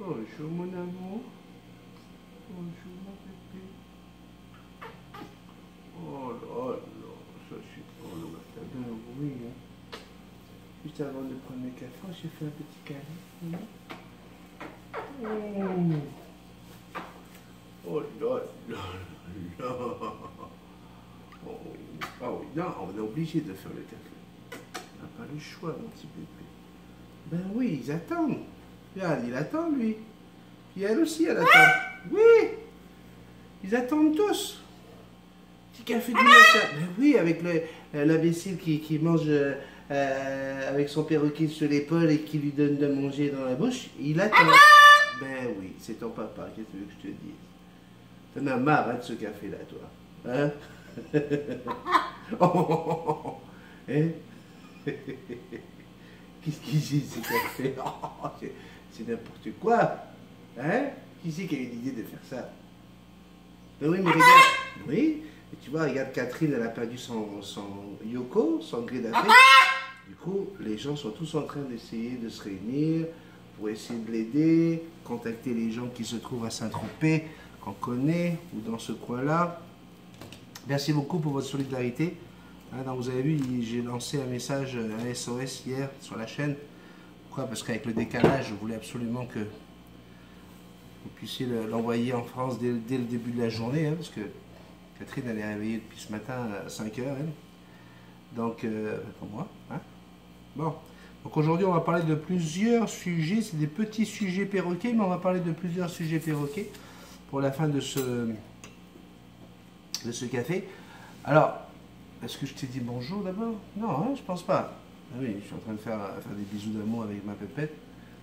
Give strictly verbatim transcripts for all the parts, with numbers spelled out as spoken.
Bonjour mon amour. Bonjour mon bébé. Oh là là, ça c'est... Oh là, t'as bien un bruit, hein. Juste avant de prendre le café, j'ai fait un petit câlin. Mmh. Oh là là là. Oh, ah oui, non, on est obligé de faire le café. On n'a pas le choix, mon petit bébé. Ben oui, ils attendent. Regarde, il attend, lui. Puis elle aussi, elle attend. Oui, ils attendent tous. Petit café du matin. Ben oui, avec le, l'imbécile qui, qui mange euh, avec son perroquet sur l'épaule et qui lui donne de manger dans la bouche. Il attend. Ben oui, c'est ton papa, qu'est-ce que tu veux que je te dise? T'en as marre hein, de ce café-là, toi. Hein? Oh, hein? Qu'est-ce qu'il dit, ce café? Oh, c'est n'importe quoi. Hein? Qui c'est qui a eu l'idée de faire ça? Ben oui, mais regarde. Oui, et tu vois, regarde, Catherine, elle a perdu son, son Yoko, son gré d'Afrique. Du coup, les gens sont tous en train d'essayer de se réunir pour essayer de l'aider, contacter les gens qui se trouvent à Saint-Tropez, qu'on connaît, ou dans ce coin-là. Merci beaucoup pour votre solidarité. Hein, donc vous avez vu, j'ai lancé un message, un S O S hier sur la chaîne. Pourquoi? Parce qu'avec le décalage, je voulais absolument que vous puissiez l'envoyer en France dès, dès le début de la journée. Hein, parce que Catherine, elle est réveillée depuis ce matin à cinq heures. Elle. Donc, euh, comme moi. Hein. Bon. Donc aujourd'hui, on va parler de plusieurs sujets. C'est des petits sujets perroquets, mais on va parler de plusieurs sujets perroquets pour la fin de ce, de ce café. Alors, est-ce que je t'ai dit bonjour d'abord? Non, hein, je pense pas. Ah oui, je suis en train de faire, faire des bisous d'amour avec ma pépette.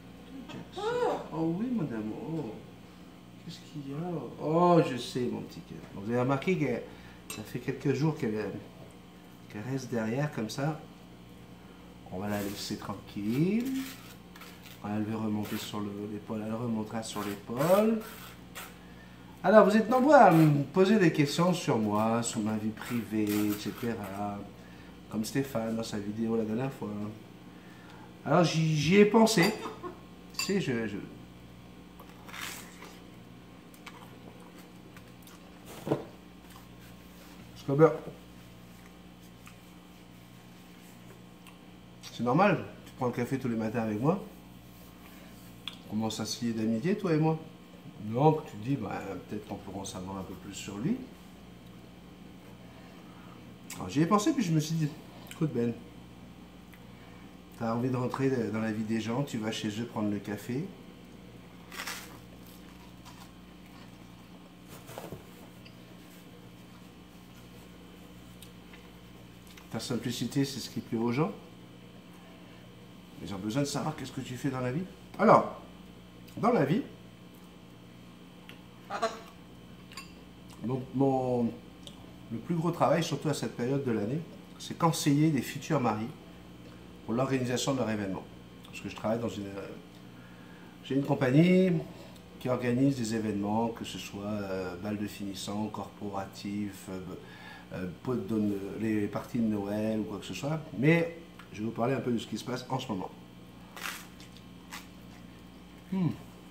Oh oui, mon amour. Oh. Qu'est-ce qu'il y a? Oh, je sais, mon petit cœur. Vous avez remarqué que ça fait quelques jours qu'elle qu'elle reste derrière comme ça. On va la laisser tranquille. Elle veut remonter sur l'épaule, elle remontera sur l'épaule. Alors, vous êtes nombreux à me poser des questions sur moi, sur ma vie privée, et cetera. Comme Stéphane dans sa vidéo la dernière fois. Alors, j'y ai pensé. Tu sais, je... je... Parce que, ben, c'est normal, tu prends le café tous les matins avec moi. On commence à se lier d'amitié, toi et moi. Donc, tu te dis, bah, peut-être qu'on pourra en savoir un peu plus sur lui. Alors, j'y ai pensé, puis je me suis dit, écoute Ben, tu as envie de rentrer dans la vie des gens, tu vas chez eux prendre le café. Ta simplicité, c'est ce qui plaît aux gens. Ils ont besoin de savoir qu'est-ce que tu fais dans la vie. Alors, dans la vie, donc mon, le plus gros travail, surtout à cette période de l'année, c'est conseiller des futurs mariés pour l'organisation de leur événement. Parce que je travaille dans une... J'ai une compagnie qui organise des événements, que ce soit euh, bal de finissant, corporatif, euh, euh, les parties de Noël ou quoi que ce soit. Mais je vais vous parler un peu de ce qui se passe en ce moment. Hmm.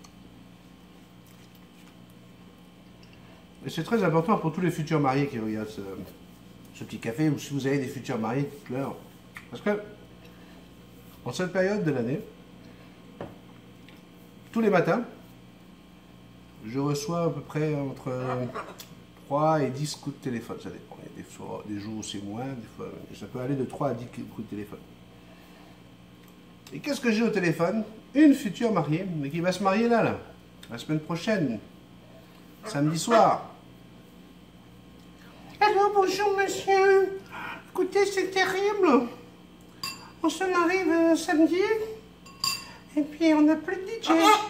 Et c'est très important pour tous les futurs mariés qui regardent ce, ce petit café, ou si vous avez des futurs mariés, dites-leur. Parce que, en cette période de l'année, tous les matins, je reçois à peu près entre trois et dix coups de téléphone. Ça dépend. Il y a des, fois, des jours où c'est moins, des fois, ça peut aller de trois à dix coups de téléphone. Et qu'est-ce que j'ai au téléphone? Une future mariée, mais qui va se marier là, là, la semaine prochaine, samedi soir. Alors, bonjour monsieur. Écoutez, c'est terrible. On se marie euh, samedi, et puis on n'a plus de D J.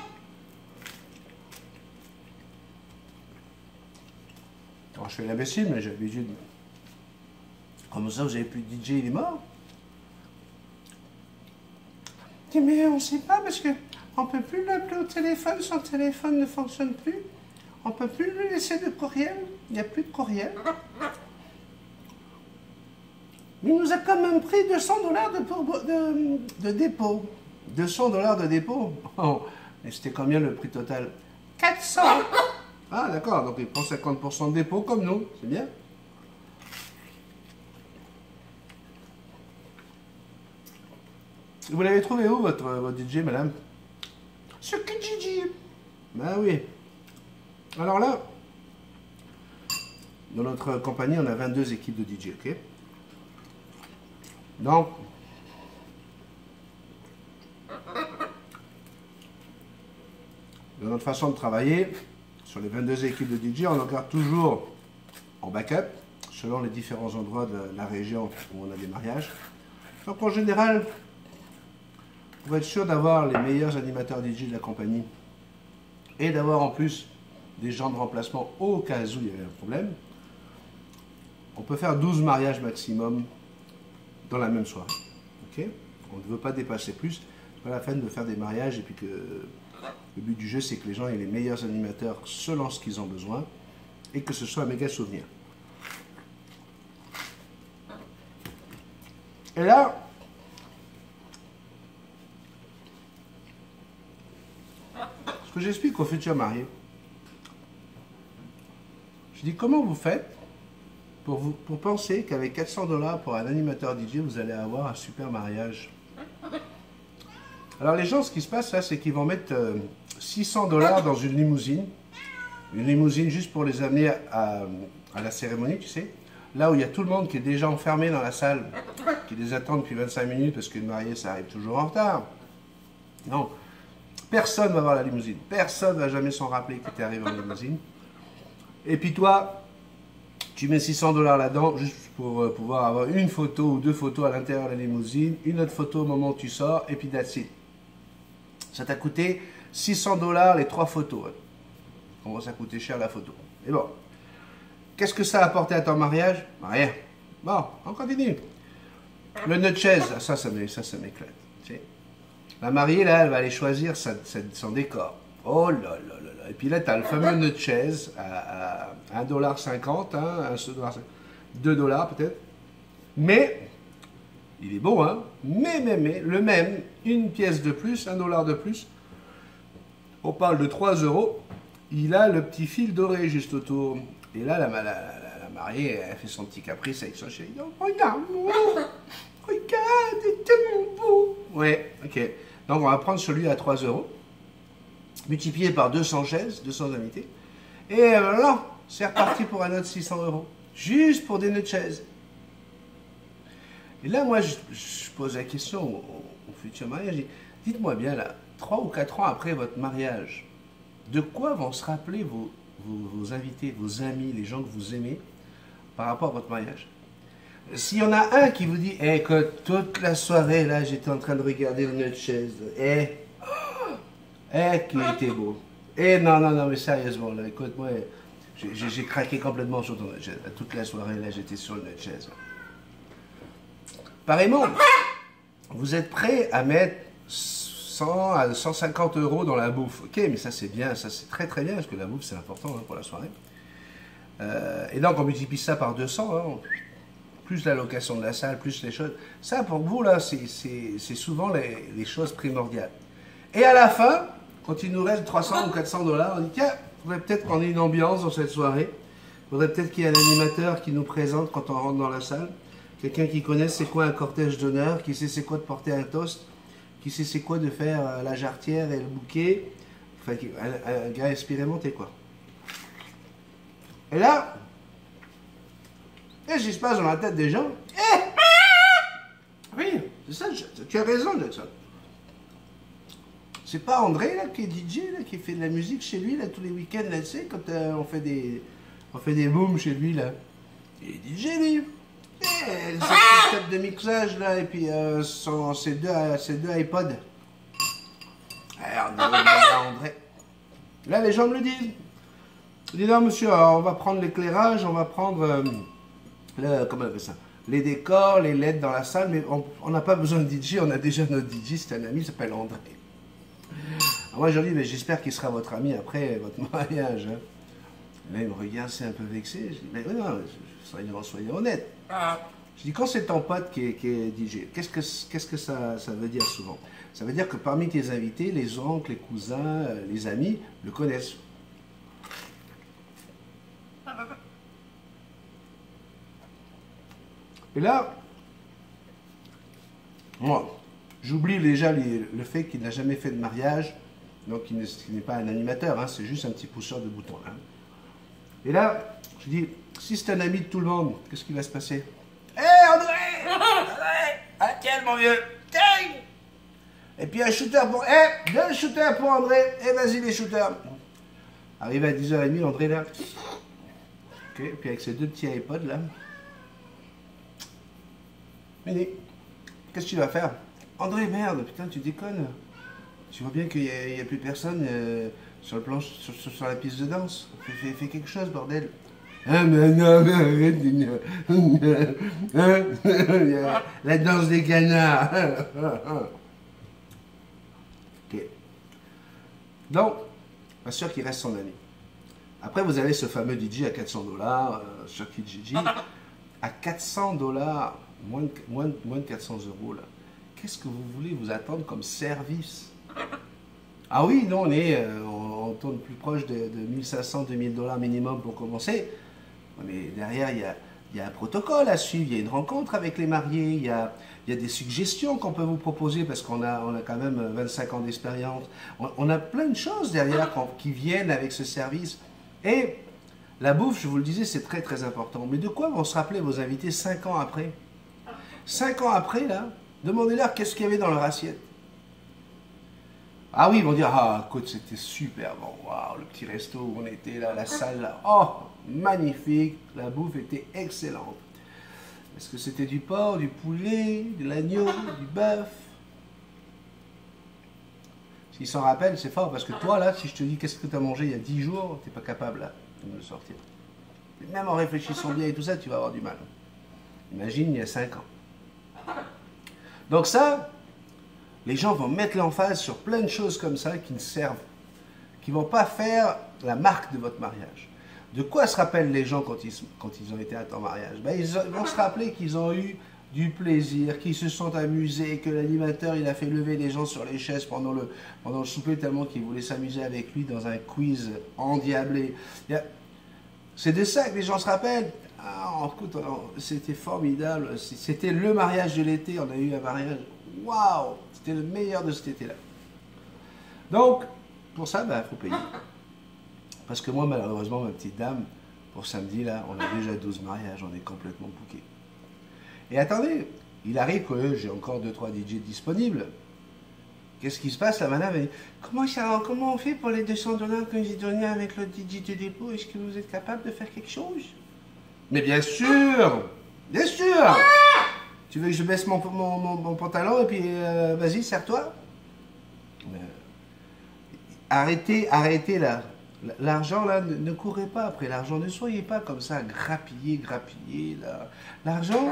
Alors, je fais l'imbécile, mais j'ai l'habitude. Comment ça, vous avez plus de D J, il est mort? Je dis, mais on ne sait pas, parce que on ne peut plus l'appeler au téléphone, son téléphone ne fonctionne plus. On ne peut plus lui laisser de courriel, il n'y a plus de courriel. Mais il nous a quand même pris deux cents dollars de, de, de dépôt. deux cents dollars de dépôt. Oh, Et c'était combien le prix total? quatre cents. Ah d'accord, donc il prend cinquante pour cent de dépôt comme nous, c'est bien. Vous l'avez trouvé où votre, votre D J, madame? Ce que D J. Ben oui. Alors là, dans notre compagnie, on a vingt-deux équipes de D J, ok? Donc, dans notre façon de travailler, sur les vingt-deux équipes de D J, on en garde toujours en backup, selon les différents endroits de la région où on a des mariages. Donc en général, pour être sûr d'avoir les meilleurs animateurs D J de la compagnie, et d'avoir en plus des gens de remplacement au cas où il y avait un problème, on peut faire douze mariages maximum dans la même soirée. Okay, on ne veut pas dépasser plus. C'est pas la peine de faire des mariages et puis que le but du jeu c'est que les gens aient les meilleurs animateurs selon ce qu'ils ont besoin et que ce soit un méga souvenir. Et là, ce que j'explique aux futurs mariés, je dis comment vous faites pour, vous, pour penser qu'avec quatre cents dollars pour un animateur D J, vous allez avoir un super mariage. Alors les gens, ce qui se passe là, c'est qu'ils vont mettre euh, six cents dollars dans une limousine, une limousine juste pour les amener à, à, à la cérémonie, tu sais, là où il y a tout le monde qui est déjà enfermé dans la salle, qui les attend depuis vingt-cinq minutes parce qu'une mariée, ça arrive toujours en retard. Non, personne ne va voir la limousine, personne ne va jamais s'en rappeler que tu es arrivé en limousine. Et puis toi, tu mets six cents dollars là-dedans, juste pour euh, pouvoir avoir une photo ou deux photos à l'intérieur de la limousine, une autre photo au moment où tu sors, et puis that's it. Ça t'a coûté six cents dollars les trois photos. Ouais. Comment ça coûtait cher la photo. Et bon, qu'est-ce que ça a apporté à ton mariage? Rien. Bon, on continue. Le nœud de chaise, ça, ça m'éclate. Tu sais. La mariée, là, elle va aller choisir sa, sa, son décor. Oh là là là là. Et puis là, tu as le fameux nœud de chaise à, à un dollar cinquante, hein, deux dollars peut-être. Mais, il est beau, hein. Mais, mais, mais, le même, une pièce de plus, un dollar de plus. On parle de trois euros. Il a le petit fil doré juste autour. Et là, la, la, la, la mariée, elle fait son petit caprice avec son chéri. Oh, regarde-moi, regarde, c'est tellement beau. Ouais, ok. Donc, on va prendre celui à trois euros. Multiplié par deux cents chaises, deux cents invités. Et voilà, c'est reparti pour un autre six cents euros. Juste pour des nœuds de chaises. Et là, moi, je, je pose la question au, au futur mariage. Dites-moi bien, là, trois ou quatre ans après votre mariage, de quoi vont se rappeler vos, vos, vos invités, vos amis, les gens que vous aimez, par rapport à votre mariage? S'il y en a un qui vous dit, eh, que toute la soirée, là, j'étais en train de regarder le nœud de chaise, eh, Eh, qui était beau. Eh, non, non, non, mais sérieusement, là, écoute, moi, j'ai craqué complètement sur ton nœud de chaise. Toute la soirée, là, j'étais sur le nœud de chaise. Pareillement, vous êtes prêt à mettre cent à cent cinquante euros dans la bouffe. Ok, mais ça, c'est bien, ça, c'est très, très bien, parce que la bouffe, c'est important hein, pour la soirée. Euh, et donc, on multiplie ça par deux cents, hein, plus la location de la salle, plus les choses. Ça, pour vous, là, c'est souvent les, les choses primordiales. Et à la fin, quand il nous reste trois cents ou quatre cents dollars, on dit tiens, il faudrait peut-être qu'on ait une ambiance dans cette soirée. Il faudrait peut-être qu'il y ait un animateur qui nous présente quand on rentre dans la salle. Quelqu'un qui connaisse c'est quoi un cortège d'honneur, qui sait c'est quoi de porter un toast, qui sait c'est quoi de faire la jarretière et le bouquet. Enfin, un, un gars expérimenté, quoi. Et là, qu'est-ce qui se passe dans la tête des gens? Eh oui, c'est ça, tu as raison, Jackson. C'est pas André, là, qui est D J, là, qui fait de la musique chez lui, là, tous les week-ends, là, tu sais, quand euh, on fait des... On fait des booms chez lui, là. Il est D J, lui. Eh, ce système de mixage, là, et puis euh, son, ses, deux, ses deux iPods. Alors, André. Là, les gens me le disent. Je dis, non, monsieur, alors, on va prendre l'éclairage, on va prendre... Euh, le, comment on appelle ça? Les décors, les L E D dans la salle, mais on n'a pas besoin de D J, on a déjà notre D J, c'est un ami, il s'appelle André. Alors moi je lui dis, mais j'espère qu'il sera votre ami après votre mariage. Hein. Là il me regarde, c'est un peu vexé. Je dis, mais non, soyons, soyons honnêtes. Je dis, quand c'est ton pote qui est, qui est D J, qu'est-ce que, qu'est-ce que ça, ça veut dire souvent? Ça veut dire que parmi tes invités, les oncles, les cousins, les amis le connaissent. Et là, moi, j'oublie déjà les, le fait qu'il n'a jamais fait de mariage, donc il n'est pas un animateur, hein, c'est juste un petit pousseur de boutons. Hein. Et là, je dis, si c'est un ami de tout le monde, qu'est-ce qui va se passer? Hé hey, André, André, ah, tiens mon vieux, tiens. Et puis un shooter pour, hé, hey, deux shooters pour André, et hey, vas-y les shooters. Arrivé à dix heures trente, André là, ok, puis avec ses deux petits iPods là, Mini, qu'est-ce que tu vas faire? André, merde, putain, tu déconnes. Tu vois bien qu'il n'y a, a plus personne euh, sur, le planche, sur, sur, sur la piste de danse. Fais, fais, fais quelque chose, bordel. Ah, mais non, mais arrête. La danse des canards. Ok. Donc, bien sûr qu'il reste son ami. Après, vous avez ce fameux D J à quatre cents dollars euh, sur Kijiji. À quatre cents dollars. Moins de, moins, de, moins de quatre cents euros là. Qu'est-ce que vous voulez vous attendre comme service? Ah oui, non, on est, euh, on, on tourne plus proche de, de mille cinq cents, deux mille dollars minimum pour commencer. Mais derrière, il y a, il y a un protocole à suivre, il y a une rencontre avec les mariés, il y a, il y a des suggestions qu'on peut vous proposer parce qu'on a, on a quand même vingt-cinq ans d'expérience. On, on a plein de choses derrière qui viennent avec ce service. Et la bouffe, je vous le disais, c'est très très important. Mais de quoi vont se rappeler vos invités cinq ans après? Cinq ans après, là, demandez-leur qu'est-ce qu'il y avait dans leur assiette. Ah oui, ils vont dire, ah, écoute, c'était super bon, waouh, le petit resto où on était là, la salle là, oh, magnifique, la bouffe était excellente. Est-ce que c'était du porc, du poulet, de l'agneau, du bœuf? S'ils s'en rappellent, c'est fort, parce que toi, là, si je te dis qu'est-ce que tu as mangé il y a dix jours, tu n'es pas capable, là, de me le sortir. Même en réfléchissant bien et tout ça, tu vas avoir du mal. Imagine, il y a cinq ans. Donc ça, les gens vont mettre l'emphase sur plein de choses comme ça qui ne servent, qui ne vont pas faire la marque de votre mariage. De quoi se rappellent les gens quand ils, quand ils ont été à ton mariage? Ben, ils, ils vont se rappeler qu'ils ont eu du plaisir, qu'ils se sont amusés, que l'animateur il a fait lever les gens sur les chaises pendant le, pendant le souper tellement qu'ils voulaient s'amuser avec lui dans un quiz endiablé. C'est de ça que les gens se rappellent. Ah, écoute, c'était formidable, c'était le mariage de l'été, on a eu un mariage, waouh, c'était le meilleur de cet été-là. Donc, pour ça, il ben, faut payer. Parce que moi, malheureusement, ma petite dame, pour samedi, là, on a déjà douze mariages, on est complètement bouqués. Et attendez, il arrive que j'ai encore deux trois D J disponibles. Qu'est-ce qui se passe? La madame, elle dit, comment, ça, comment on fait pour les deux cents dollars que j'ai donné avec le D J de dépôt? Est-ce que vous êtes capable de faire quelque chose? Mais bien sûr, bien sûr. Ah, tu veux que je baisse mon, mon, mon, mon pantalon et puis euh, vas-y, serre-toi. euh, Arrêtez, arrêtez là. L'argent là, ne, ne courez pas après l'argent. Ne soyez pas comme ça, grappiller, grappiller là. L'argent,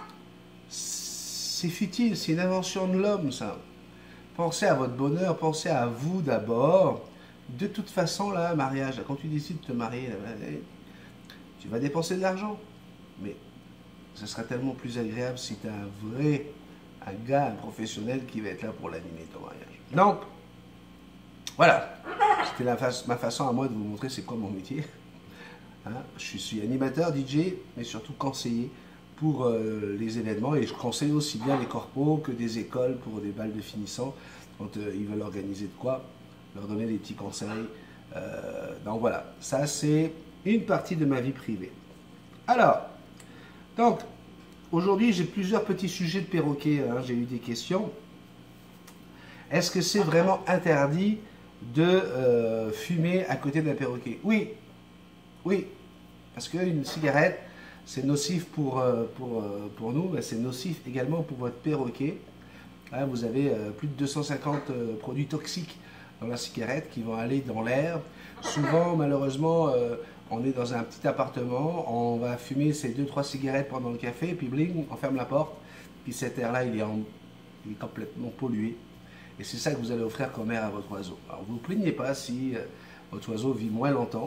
c'est futile, c'est une invention de l'homme ça. Pensez à votre bonheur, pensez à vous d'abord. De toute façon là, mariage, là, quand tu décides de te marier, là, tu vas dépenser de l'argent, mais ce sera tellement plus agréable si tu as un vrai, un gars, un professionnel qui va être là pour l'animer ton mariage. Donc, voilà, c'était fa ma façon à moi de vous montrer c'est quoi mon métier. Hein, je suis animateur, D J, mais surtout conseiller pour euh, les événements, et je conseille aussi bien les corpos que des écoles pour des balles de finissants, quand euh, ils veulent organiser de quoi, leur donner des petits conseils. Euh, donc voilà, ça c'est une partie de ma vie privée. Alors, donc, aujourd'hui, j'ai plusieurs petits sujets de perroquet. Hein, j'ai eu des questions. Est-ce que c'est vraiment interdit de euh, fumer à côté d'un perroquet? Oui, oui, parce qu'une cigarette, c'est nocif pour, euh, pour, euh, pour nous, mais c'est nocif également pour votre perroquet. Hein, vous avez euh, plus de deux cent cinquante euh, produits toxiques dans la cigarette qui vont aller dans l'air. Souvent, malheureusement, euh, on est dans un petit appartement, on va fumer ces deux trois cigarettes pendant le café, puis bling, on ferme la porte, puis cet air-là, il, il est complètement pollué. Et c'est ça que vous allez offrir comme air à votre oiseau. Alors, vous ne vous plaignez pas si euh, votre oiseau vit moins longtemps.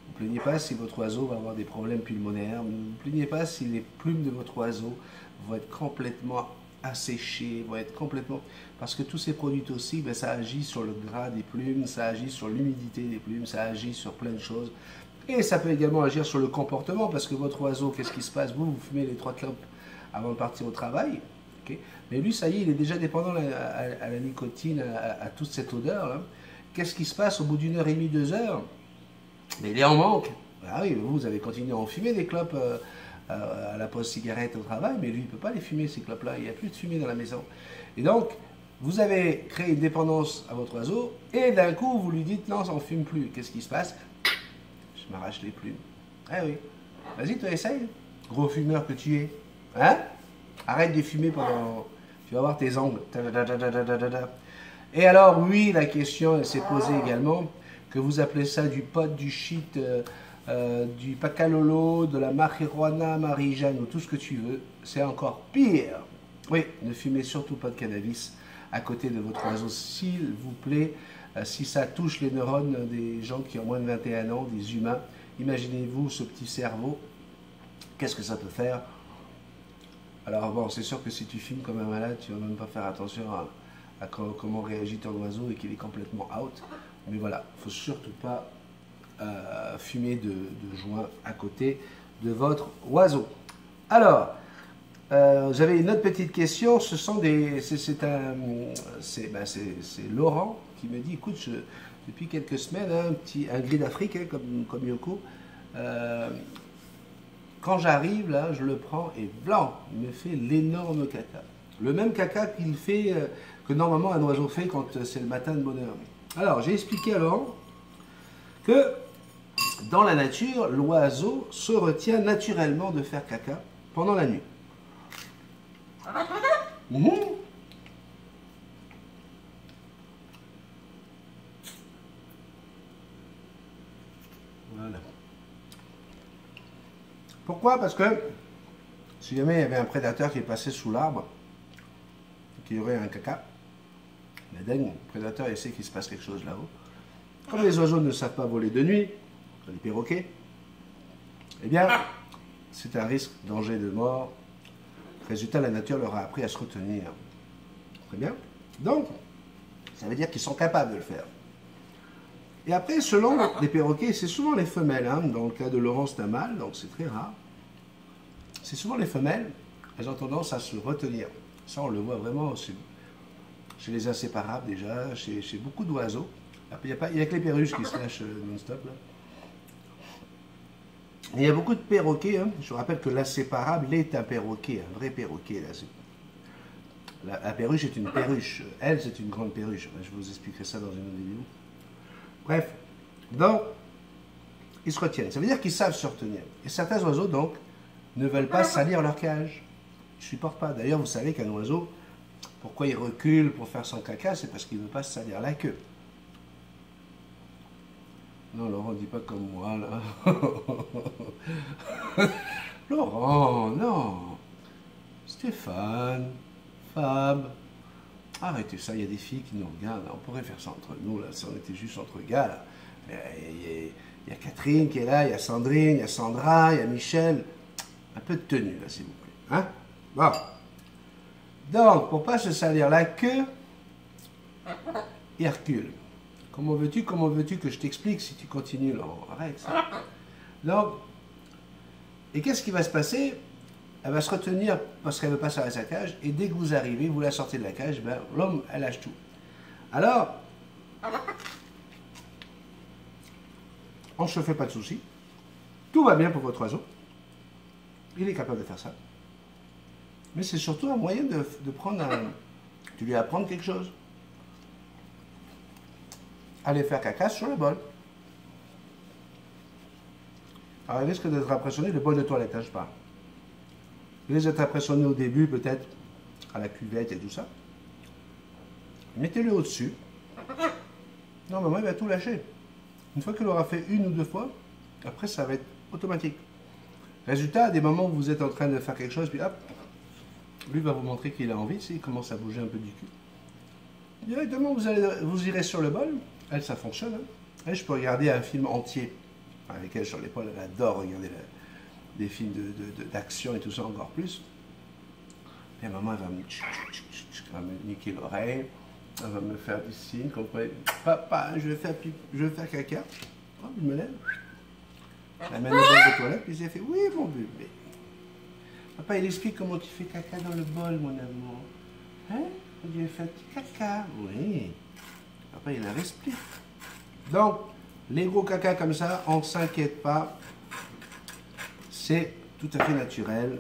vous plaignez pas si votre oiseau va avoir des problèmes pulmonaires. Ne vous plaignez pas si les plumes de votre oiseau vont être complètement asséchées, vont être complètement... Parce que tous ces produits toxiques, ben, ça agit sur le gras des plumes, ça agit sur l'humidité des plumes, ça agit sur plein de choses. Et ça peut également agir sur le comportement, parce que votre oiseau, qu'est-ce qui se passe? Vous, vous fumez les trois clopes avant de partir au travail. Okay. Mais lui, ça y est, il est déjà dépendant à, à, à la nicotine, à, à toute cette odeur. Qu'est-ce qui se passe au bout d'une heure et demie, deux heures? Mais il est en manque. Ah oui, vous avez continué à en fumer des clopes euh, à la pause cigarette au travail, mais lui, il ne peut pas les fumer, ces clopes-là. Il n'y a plus de fumée dans la maison. Et donc, vous avez créé une dépendance à votre oiseau, et d'un coup, vous lui dites, non, ça n'en fume plus. Qu'est-ce qui se passe? Je m'arrache les plumes. Ah oui. Vas-y, toi, essaye. Gros fumeur que tu es. Hein? Arrête de fumer pendant... Tu vas voir tes ongles. Et alors, oui, la question s'est posée également, que vous appelez ça du pot, du shit, euh, euh, du pacalolo, de la marijuana, marijane, ou tout ce que tu veux, c'est encore pire. Oui, ne fumez surtout pas de cannabis à côté de votre oiseau, s'il vous plaît. Euh, si ça touche les neurones des gens qui ont moins de vingt et un ans, des humains, imaginez-vous ce petit cerveau, qu'est-ce que ça peut faire? Alors bon, c'est sûr que si tu fumes comme un malade, tu ne vas même pas faire attention à, à comment réagit ton oiseau et qu'il est complètement out. Mais voilà, il ne faut surtout pas euh, fumer de, de joint à côté de votre oiseau. Alors, euh, j'avais une autre petite question. Ce sont des, c'est un, c'est ben Laurent qui me dit, écoute, je, depuis quelques semaines, hein, un petit, un gris d'Afrique, hein, comme, comme Yoko. Euh, Quand j'arrive, là, je le prends et blanc, il me fait l'énorme caca. Le même caca qu'il fait, euh, que normalement un oiseau fait quand euh, c'est le matin de bonne heure. Alors, j'ai expliqué alors que dans la nature, l'oiseau se retient naturellement de faire caca pendant la nuit. Mmh. Voilà. Pourquoi? Parce que si jamais il y avait un prédateur qui est passé sous l'arbre, qui aurait un caca, la dingue, le prédateur il sait qu'il se passe quelque chose là-haut. Comme les oiseaux ne savent pas voler de nuit, les perroquets, eh bien, c'est un risque, danger de mort. Résultat, la nature leur a appris à se retenir. Très bien. Donc, ça veut dire qu'ils sont capables de le faire. Et après, selon les perroquets, c'est souvent les femelles. Hein. Dans le cas de Laurent, c'est un mâle, donc c'est très rare. C'est souvent les femelles, elles ont tendance à se retenir. Ça, on le voit vraiment chez, chez les inséparables déjà, chez, chez beaucoup d'oiseaux. Il n'y a, a que les perruches qui se lâchent non-stop. Il y a beaucoup de perroquets. Hein. Je vous rappelle que l'inséparable est un perroquet, un vrai perroquet. Là. La, la perruche est une perruche. Elle, c'est une grande perruche. Je vous expliquerai ça dans une autre vidéo. Bref, donc, ils se retiennent. Ça veut dire qu'ils savent se retenir. Et certains oiseaux, donc, ne veulent pas salir leur cage. Ils ne supportent pas. D'ailleurs, vous savez qu'un oiseau, pourquoi il recule pour faire son caca, c'est parce qu'il ne veut pas se salir la queue. Non, Laurent, dis pas comme moi, là. Laurent, non. Stéphane, Fab. Arrêtez ça, il y a des filles qui nous regardent. On pourrait faire ça entre nous, là, si on était juste entre gars, là. Il y, a, il y a Catherine qui est là, il y a Sandrine, il y a Sandra, il y a Michel. Un peu de tenue, là, s'il vous plaît. Hein? Bon. Donc, pour ne pas se salir la queue, il recule. Comment veux-tu, comment veux-tu que je t'explique si tu continues, Laurent? Arrête ça. Donc, et qu'est-ce qui va se passer? Elle va se retenir parce qu'elle ne veut pas sortir de sa cage, et dès que vous arrivez, vous la sortez de la cage, ben, l'homme, elle lâche tout. Alors, on ne se fait pas de soucis. Tout va bien pour votre oiseau. Il est capable de faire ça. Mais c'est surtout un moyen de, de prendre un... Tu lui apprends quelque chose. Aller faire caca sur le bol. Alors, il risque d'être impressionné, le bol de toilette, hein, je parle. Il risque d'être impressionné au début, peut-être, à la cuvette et tout ça. Mettez-le au-dessus. Normalement, il va tout lâcher. Une fois qu'il aura fait une ou deux fois, après, ça va être automatique. Résultat, à des moments où vous êtes en train de faire quelque chose, puis hop, lui va vous montrer qu'il a envie, il commence à bouger un peu du cul. Directement, vous, allez, vous irez sur le bol. Elle, ça fonctionne. Hein. Elle, je peux regarder un film entier avec elle sur l'épaule, elle adore regarder la, des films d'action de, de, de, et tout ça encore plus. Et maman, elle va me, elle va me niquer l'oreille, elle va me faire des signes, comme quoi, papa, je vais faire, pipi, je vais faire caca. Oh, je me lève, elle mène le bol de toilette, puis elle fait, oui, mon bébé. Papa, il explique comment tu fais caca dans le bol, mon amour. Hein? Je vais faire petit caca. Oui. Papa, il la explique. Donc, les gros caca comme ça, on ne s'inquiète pas. C'est tout à fait naturel.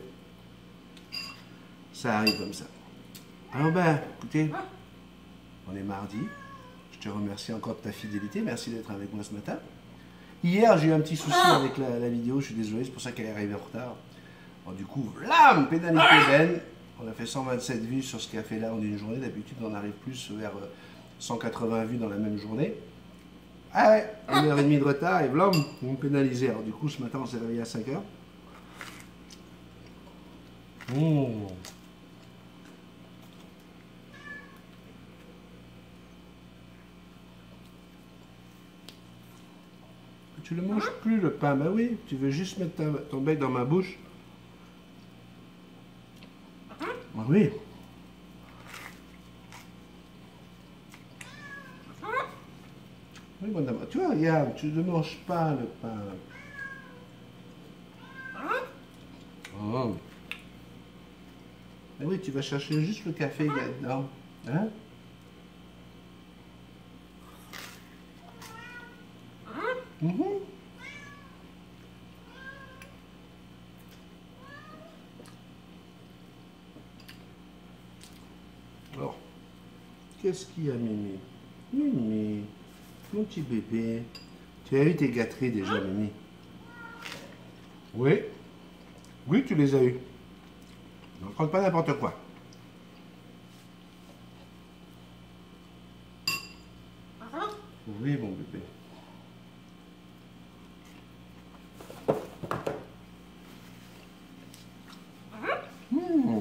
Ça arrive comme ça. Alors ben, écoutez, on est mardi. Je te remercie encore de ta fidélité. Merci d'être avec moi ce matin. Hier, j'ai eu un petit souci avec la, la vidéo. Je suis désolé, c'est pour ça qu'elle est arrivée en retard. Bon, du coup, blam, pénalité Ben. On a fait cent vingt-sept vues sur ce café là en une journée. D'habitude, on arrive plus vers cent quatre-vingts vues dans la même journée. Ah ouais, une heure et demie de retard et blam, ils m'ont pénalisé. Alors du coup, ce matin, on s'est réveillé à cinq heures. Mmh. Tu le manges plus le pain? Bah oui, tu veux juste mettre ta, ton bec dans ma bouche. Ah oui. Oui, madame. Tu vois, regarde, tu ne manges pas le pain. Oh. Mais oui, tu vas chercher juste le café qu'il y a dedans. Hein? Mm-hmm. Alors, qu'est-ce qu'il y a, Mimi? Mimi, mon petit bébé. Tu as eu tes gâteries déjà, Mimi? Oui. Oui, tu les as eues. Ne prends pas n'importe quoi. Oui, mon bébé. Mmh.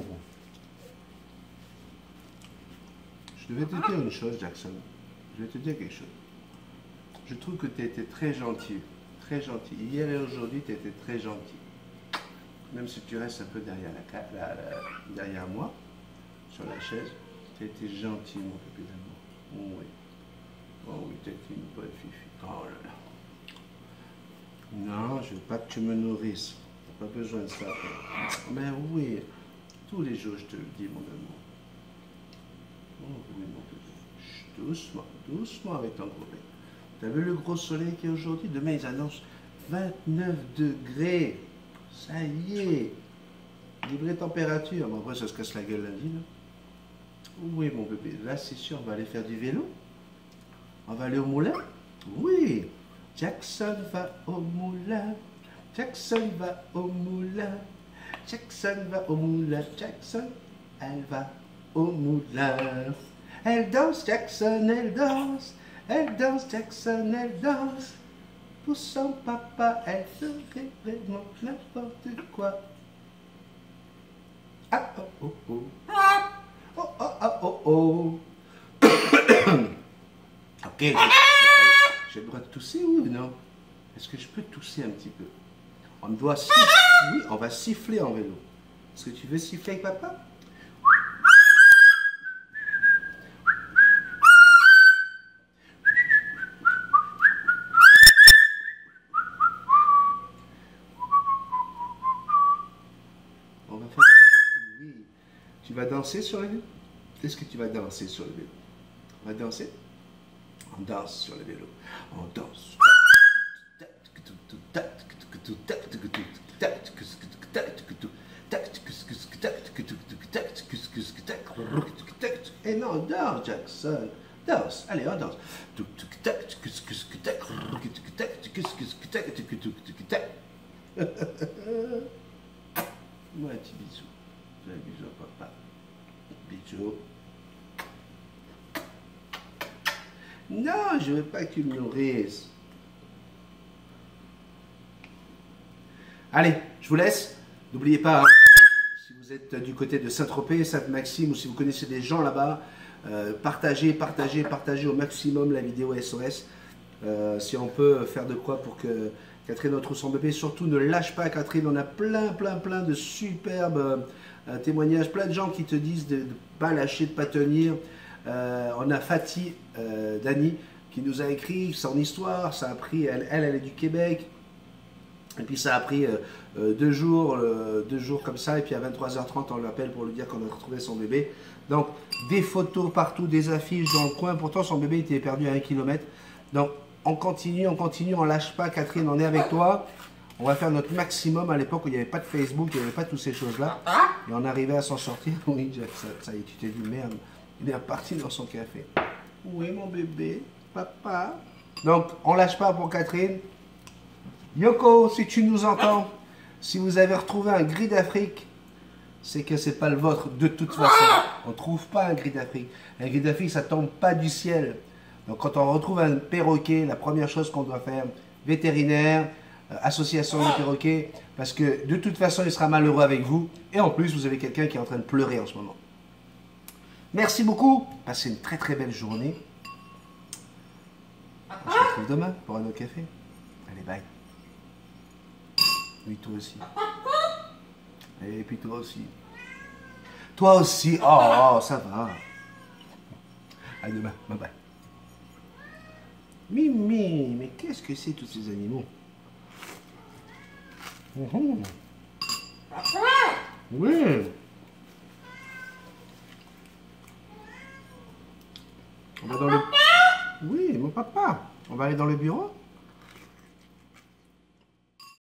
Je devais te dire une chose, Jackson. Je vais te dire quelque chose. Je trouve que tu as été très gentil. Très gentil. Hier et aujourd'hui, tu as été très gentil. Même si tu restes un peu derrière, la, la, la, derrière moi, sur la chaise, tu as été gentil, mon bébé d'amour. Oh oui. Oh oui, tu as été une bonne fifi. Oh là là. Non, je ne veux pas que tu me nourrisses. Tu n'as pas besoin de ça. Mais oui, tous les jours, je te le dis, mon amour. Oh oui, mon bébé. Chut, doucement, doucement avec ton gros bec. Tu as vu le gros soleil qui est aujourd'hui? Demain, ils annoncent vingt-neuf degrés. Ça y est. Des vraies températures. Bon, après, ça se casse la gueule lundi, là. Oui, mon bébé. Là, c'est sûr, on va aller faire du vélo. On va aller au moulin? Oui. Jackson va au moulin. Jackson va au moulin. Jackson va au moulin. Jackson, elle va au moulin. Elle danse, Jackson, elle danse. Elle danse, Jackson, elle danse. Pour son papa, elle ferait vraiment n'importe quoi. Ah oh oh oh. Oh oh oh oh oh. Ok, j'ai le droit de tousser ou non? Est-ce que je peux tousser un petit peu? On doit siffler. Oui, on va siffler en vélo. Est-ce que tu veux siffler avec papa? On va faire... Oui. Tu vas danser sur le vélo? Est-ce que tu vas danser sur le vélo? On va danser? On danse sur le vélo. On danse. Et non, danse, Jackson. Danse. Allez, on danse. Moi, un petit bisou. Un bisou à papa. Bisou. Non, je ne veux pas que tu me nourrisses. Allez, je vous laisse. N'oubliez pas, hein, si vous êtes du côté de Saint-Tropez, Sainte-Maxime, ou si vous connaissez des gens là-bas, euh, partagez, partagez, partagez au maximum la vidéo S O S. Euh, si on peut faire de quoi pour que Catherine retrouve son bébé. Surtout, ne lâche pas, Catherine. On a plein, plein, plein de superbes euh, témoignages. Plein de gens qui te disent de ne pas lâcher, de ne pas tenir. Euh, on a Fatih, euh, Dani, qui nous a écrit son histoire. Ça a pris, elle, elle, elle est du Québec. Et puis ça a pris euh, euh, deux jours, euh, deux jours comme ça. Et puis à vingt-trois heures trente, on l'appelle pour lui dire qu'on a retrouvé son bébé. Donc, des photos partout, des affiches dans le coin. Pourtant, son bébé était perdu à un kilomètre. Donc, on continue, on continue, on lâche pas. Catherine, on est avec toi. On va faire notre maximum. À l'époque où il n'y avait pas de Facebook, il n'y avait pas toutes ces choses-là. Et on arrivait à s'en sortir. Oui, ça, ça y est, tu t'es dit, merde, il est reparti dans son café. Oui, mon bébé, papa. Donc, on lâche pas pour Catherine. Yoko, si tu nous entends, si vous avez retrouvé un gris d'Afrique, c'est que c'est pas le vôtre de toute façon. On ne trouve pas un gris d'Afrique. Un gris d'Afrique, ça tombe pas du ciel. Donc quand on retrouve un perroquet, la première chose qu'on doit faire, vétérinaire, euh, association de perroquets, parce que de toute façon, il sera malheureux avec vous. Et en plus, vous avez quelqu'un qui est en train de pleurer en ce moment. Merci beaucoup. Passez une très très belle journée. On se retrouve demain pour un autre café. Allez, bye. Oui, toi aussi. Et puis toi aussi. Toi aussi. Oh, oh, ça va. À demain. Bye bye. Mimi, mais qu'est-ce que c'est tous ces animaux? Mmh. Oui. On va dans le... Oui, mon papa. On va aller dans le bureau?